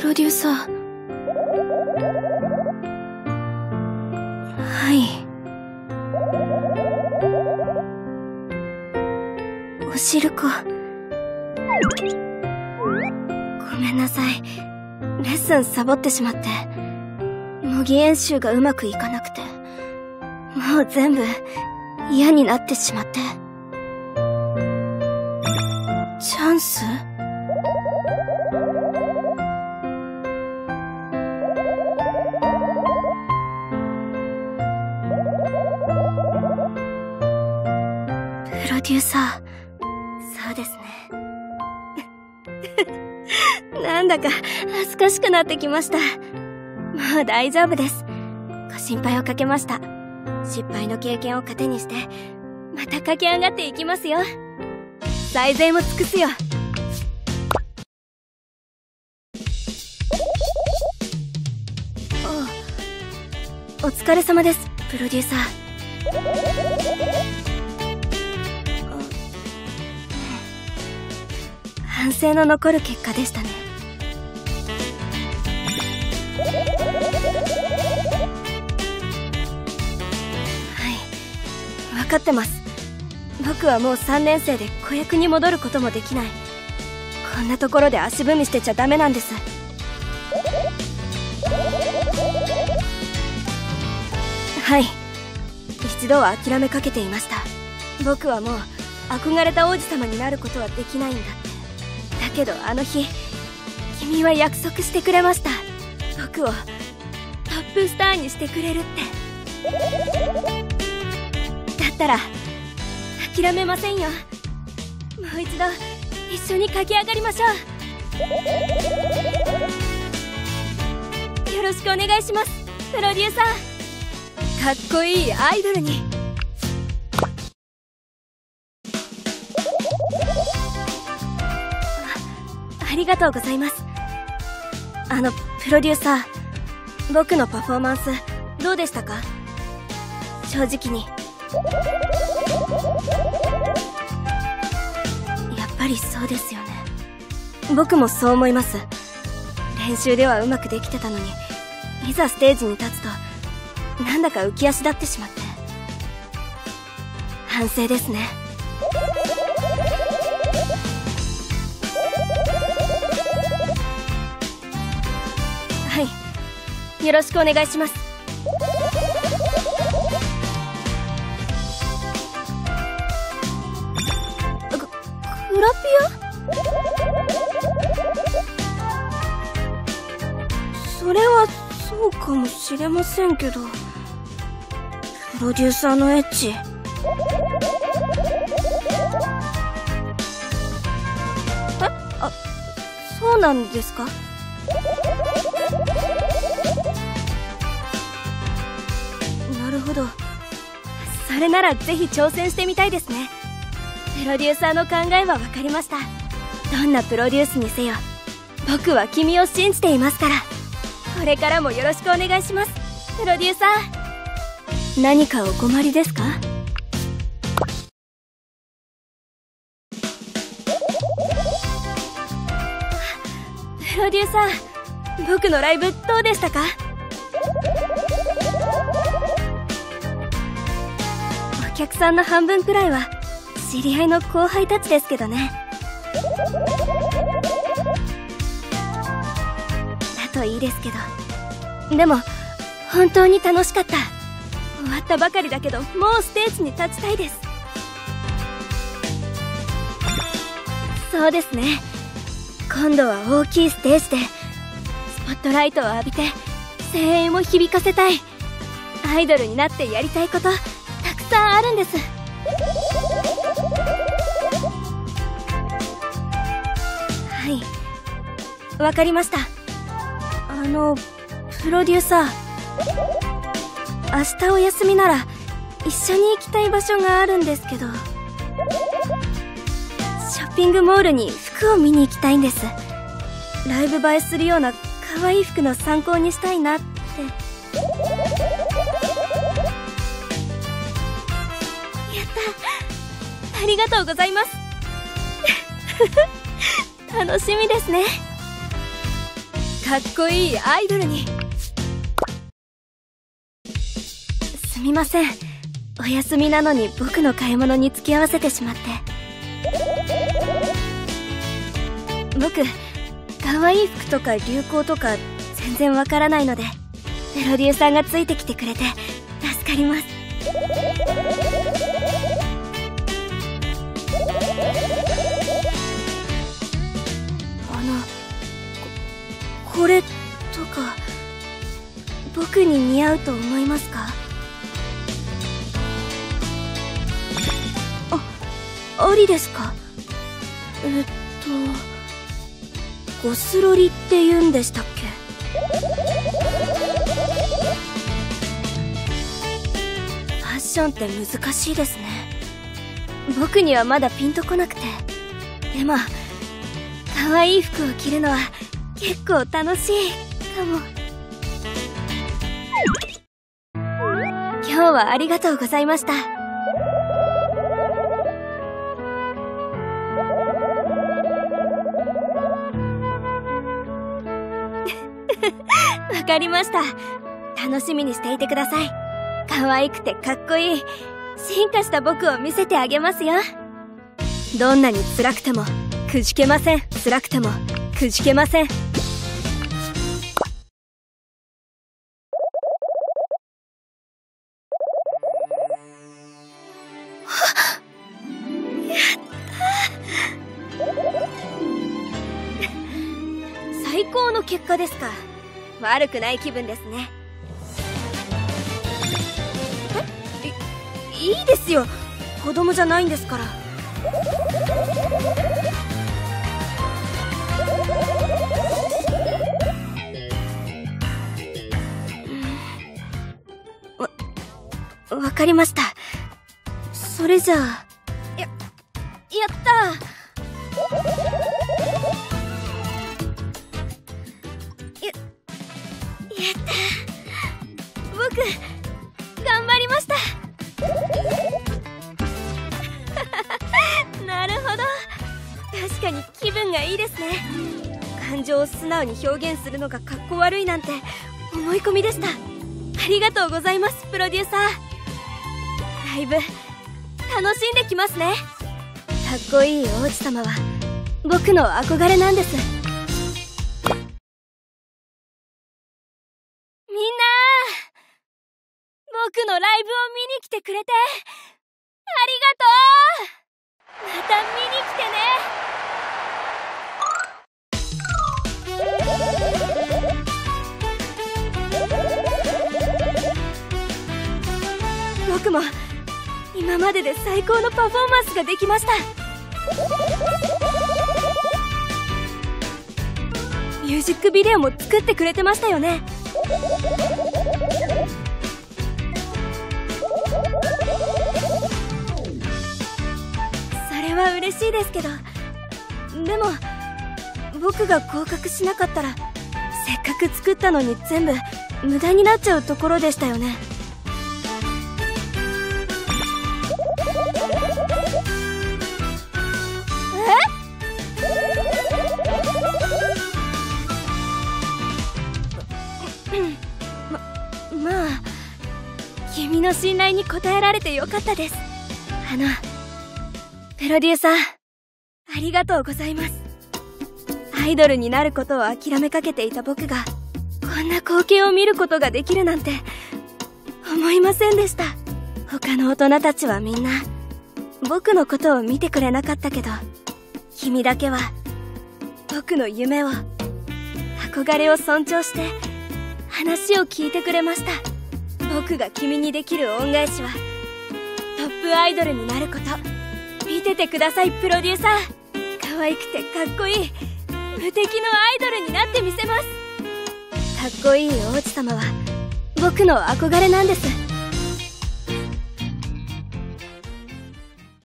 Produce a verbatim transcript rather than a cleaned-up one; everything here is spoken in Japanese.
プロデューサー。はい。おしるこ。ごめんなさい。レッスンサボってしまって。模擬演習がうまくいかなくて。もう全部嫌になってしまって。チャンス？プロデューサー。そうですね。なんだか恥ずかしくなってきました。もう大丈夫です。ご心配をかけました。失敗の経験を糧にして、また駆け上がっていきますよ。最善を尽くすよ。お、お疲れ様です、プロデューサー。反省の残る結果でしたね。はい、分かってます。僕はもうさんねん生で子役に戻ることもできない。こんなところで足踏みしてちゃダメなんです。はい、一度は諦めかけていました。僕はもう憧れた王子様になることはできないんだって。だけどあの日、君は約束してくれました。僕をトップスターにしてくれるって。だったら諦めませんよ。もう一度一緒に駆け上がりましょう。よろしくお願いします、プロデューサー。かっこいいアイドルに。あ、ありがとうございます。あの、プロデューサー、僕のパフォーマンスどうでしたか？正直に。やっぱりそうですよね。僕もそう思います。練習ではうまくできてたのに、いざステージに立つとなんだか浮き足立ってしまって。反省ですね。はい、よろしくお願いします。ググラピア？それはそうかもしれませんけど、プロデューサーのエッチ。え？あ、そうなんですか？なるほど。それならぜひ挑戦してみたいですね。プロデューサーの考えは分かりました。どんなプロデュースにせよ、僕は君を信じていますから。これからもよろしくお願いします、プロデューサー。何かお困りですか？プロデューサー、僕のライブどうでしたか？お客さんの半分くらいは知り合いの後輩たちですけどね。だといいですけど。でも本当に楽しかった。終わったばかりだけど、もうステージに立ちたいです。そうですね、今度は大きいステージでスポットライトを浴びて声援を響かせたい。アイドルになってやりたいことたくさんあるんです。はい、わかりました。あの、プロデューサー、明日お休みなら一緒に行きたい場所があるんですけど。ショッピングモールに服を見に行きたいんです。ライブ映えするような可愛い服の参考にしたいなって。やった、ありがとうございます。楽しみですね。 かっこいいアイドルに。すみません、お休みなのに僕の買い物に付き合わせてしまって。僕可愛い服とか流行とか全然わからないので、プロデューサーがついてきてくれて助かります。あの こ, これとか僕に似合うと思いますか？あ、ありですか？えっとゴスロリって言うんでしたっけ？ファッションって難しいですね。僕にはまだピンとこなくて。でも可愛い服を着るのは結構楽しいかも。今日はありがとうございました。わかりました。楽しみにしていてください。可愛くてかっこいい進化した僕を見せてあげますよ。どんなに辛くてもくじけません。辛くてもくじけません。最高の結果ですか。悪くない気分ですね。え、い、いいですよ。子供じゃないんですから。わ、わかりました。それじゃあ、や、やったー。やったー。僕頑張りました。なるほど、確かに気分がいいですね。感情を素直に表現するのがかっこ悪いなんて思い込みでした。ありがとうございます、プロデューサー。ライブ楽しんできますね。かっこいい王子様は僕の憧れなんです。みんな僕のライブを見に来てくれてありがとう。また見に来てね。僕も今までで最高のパフォーマンスができました。ミュージックビデオも作ってくれてましたよね。それは嬉しいですけど、でも僕が合格しなかったらせっかく作ったのに全部無駄になっちゃうところでしたよね。ま、まあ君の信頼に応えられてよかったです。あのプロデューサーありがとうございます。アイドルになることを諦めかけていた僕がこんな光景を見ることができるなんて思いませんでした。他の大人たちはみんな僕のことを見てくれなかったけど、君だけは僕の夢を憧れを尊重して話を聞いてくれました。僕が君にできる恩返しはトップアイドルになること。見ててください、プロデューサー。可愛くてかっこいい無敵のアイドルになってみせます。かっこいい王子様は僕の憧れなんです。